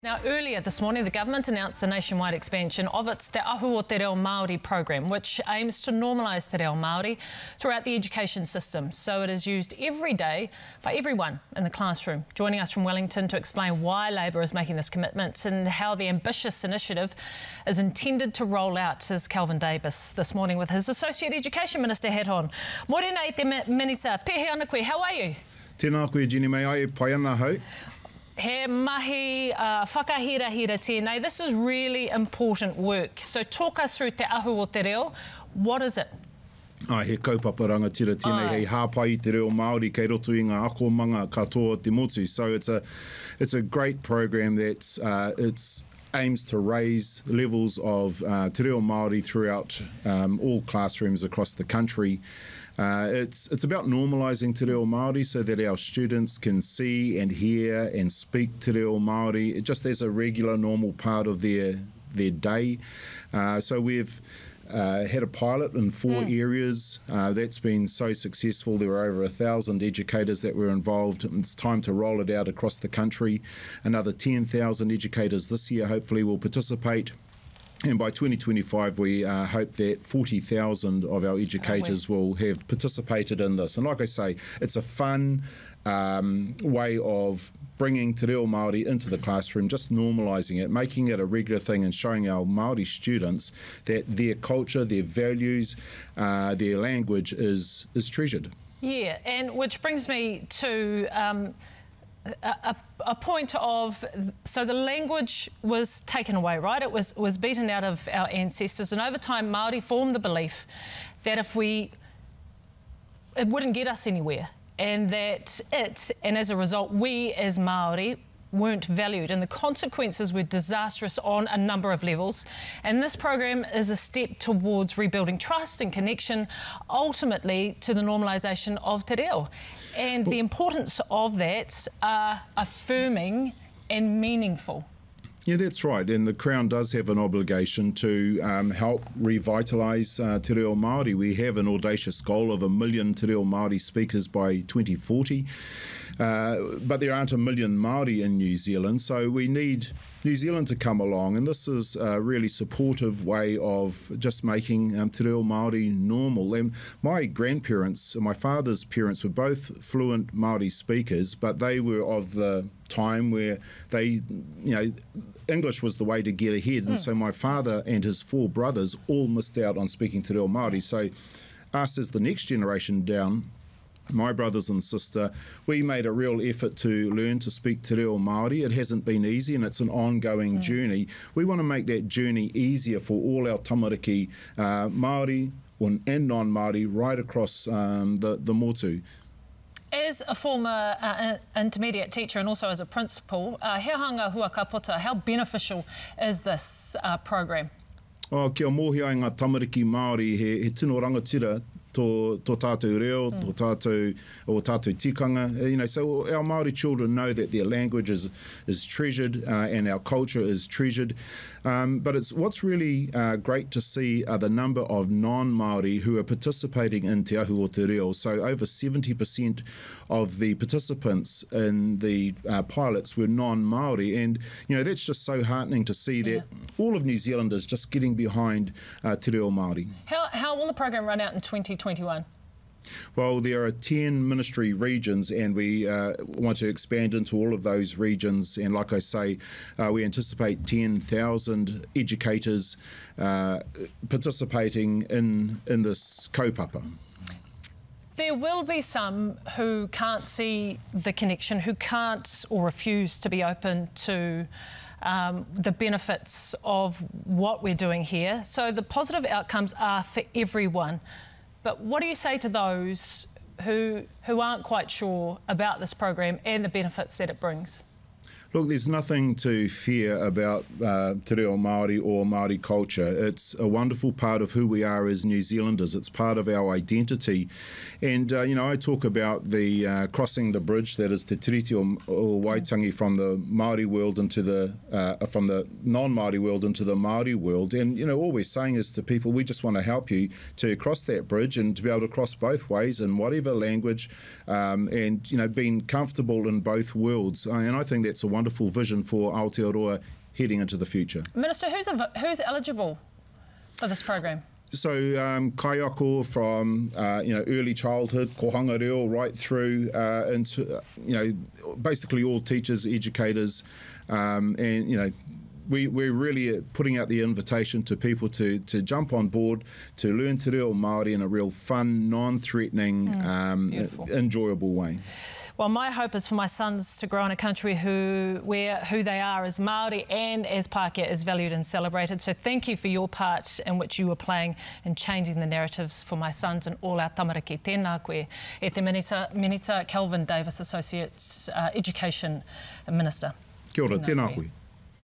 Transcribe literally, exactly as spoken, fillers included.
Now, earlier this morning, the government announced the nationwide expansion of its Te Ahu o Te Reo Māori program, which aims to normalise Te Reo Māori throughout the education system, so it is used every day by everyone in the classroom. Joining us from Wellington to explain why Labour is making this commitment and how the ambitious initiative is intended to roll out is Kelvin Davis, this morning with his Associate Education Minister hat on. Morena i te minisa, pehe ana koe, how are you? Tēnā koe, Jenny, mai ai, pai ana hau. He mahi uh, whakahira-hira tēnei. This is really important work. So talk us through Te Ahu o Te Reo. What is it? Ai, he kaupapa rangatira tēnei, hei hāpai Te Reo Māori kei roto i ngā akomanga katoa te motu. So it's a, it's a great program that's uh, it's aims to raise levels of uh, Te Reo Māori throughout um, all classrooms across the country. Uh, it's it's about normalising Te Reo Māori so that our students can see and hear and speak Te Reo Māori just as a regular, normal part of their their day. Uh, so we've uh, had a pilot in four mm. areas. Uh, that's been so successful. There were over a thousand educators that were involved. It's time to roll it out across the country. Another ten thousand educators this year hopefully will participate. And by twenty twenty-five, we uh, hope that forty thousand of our educators oh, will have participated in this. And like I say, it's a fun um, way of bringing Te Reo Māori into the classroom, just normalising it, making it a regular thing and showing our Māori students that their culture, their values, uh, their language is, is treasured. Yeah, and which brings me to... Um, A, a point of, so the language was taken away, right? It was was beaten out of our ancestors, and over time Māori formed the belief that if we, it wouldn't get us anywhere, and that it, and as a result, we as Māori weren't valued, and the consequences were disastrous on a number of levels. And this program is a step towards rebuilding trust and connection, ultimately to the normalisation of Te Reo. And the importance of that are affirming and meaningful. Yeah, that's right. And the Crown does have an obligation to um, help revitalise uh, Te Reo Māori. We have an audacious goal of a million Te Reo Māori speakers by twenty forty. Uh, but there aren't a million Māori in New Zealand, so we need New Zealand to come along, and this is a really supportive way of just making um, Te Reo Māori normal. And my grandparents, my father's parents, were both fluent Māori speakers, but they were of the time where they, you know, English was the way to get ahead, and mm. so my father and his four brothers all missed out on speaking Te Reo Māori. So us as the next generation down, my brothers and sister, we made a real effort to learn to speak Te Reo Māori. It hasn't been easy, and it's an ongoing mm. journey. We want to make that journey easier for all our tamariki, uh, Māori and non-Māori, right across um, the, the motu. As a former uh, intermediate teacher and also as a principal, uh, he hanga hua ka pota, how beneficial is this uh, program? Oh, kia mohi ai ngā tamariki Māori, he, he tino rangatira tō, tō tātou reo, mm. tō tātou, o tātou tikanga. You know, so our Māori children know that their language is, is treasured uh, and our culture is treasured. Um, but it's what's really uh, great to see are the number of non-Māori who are participating in Te Ahu o Te Reo. So over seventy percent of the participants in the uh, pilots were non-Māori. And, you know, that's just so heartening to see that yeah. all of New Zealand is just getting behind uh, Te Reo Māori. How, how will the program run out in twenty twenty-one? Well, there are ten ministry regions, and we uh, want to expand into all of those regions. And like I say, uh, we anticipate ten thousand educators uh, participating in, in this kaupapa. There will be some who can't see the connection, who can't or refuse to be open to um, the benefits of what we're doing here. So the positive outcomes are for everyone. But what do you say to those who, who aren't quite sure about this program and the benefits that it brings? Look, there's nothing to fear about uh, Te Reo Māori or Māori culture. It's a wonderful part of who we are as New Zealanders. It's part of our identity. And, uh, you know, I talk about the uh, crossing the bridge that is Te Tiriti o, o Waitangi from the Māori world into the, uh, from the non-Māori world into the Māori world. And, you know, all we're saying is to people, we just want to help you to cross that bridge and to be able to cross both ways in whatever language um, and, you know, being comfortable in both worlds. And I think that's a wonderful wonderful vision for Aotearoa heading into the future. Minister, who's, who's eligible for this program? So um, kaiako from uh, you know early childhood, kohanga reo, right through uh, into uh, you know basically all teachers, educators, um, and you know we we're really putting out the invitation to people to to jump on board to learn Te Reo Māori in a real fun, non-threatening, mm, um, enjoyable way. Well, my hope is for my sons to grow in a country who, where who they are as Māori and as Pākehā is valued and celebrated. So thank you for your part in which you were playing in changing the narratives for my sons and all our tamariki. Tēnā koe. E te minita, minita Kelvin Davis, Associate uh, Education Minister. Kia ora, tēnā koe.